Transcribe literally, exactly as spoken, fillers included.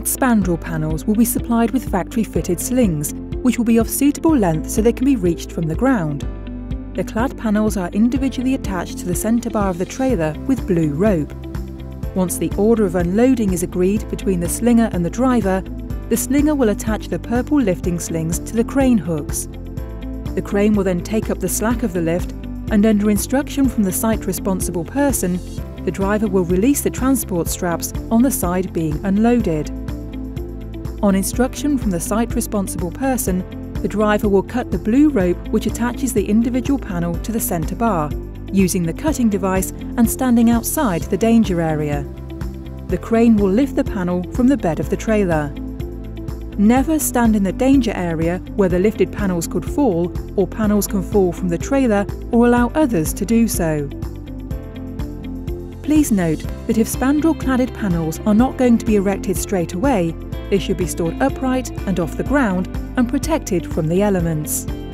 spandrel panels will be supplied with factory-fitted slings, which will be of suitable length so they can be reached from the ground. The clad panels are individually attached to the centre bar of the trailer with blue rope. Once the order of unloading is agreed between the slinger and the driver, the slinger will attach the purple lifting slings to the crane hooks. The crane will then take up the slack of the lift, and under instruction from the site-responsible person, the driver will release the transport straps on the side being unloaded. On instruction from the site-responsible person, the driver will cut the blue rope which attaches the individual panel to the centre bar, using the cutting device and standing outside the danger area. The crane will lift the panel from the bed of the trailer. Never stand in the danger area where the lifted panels could fall, or panels can fall from the trailer, or allow others to do so. Please note that if spandrel-cladded panels are not going to be erected straight away, they should be stored upright and off the ground and protected from the elements.